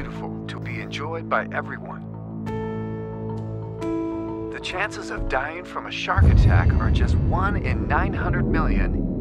beautiful to be enjoyed by everyone. The chances of dying from a shark attack are just 1 in 900 million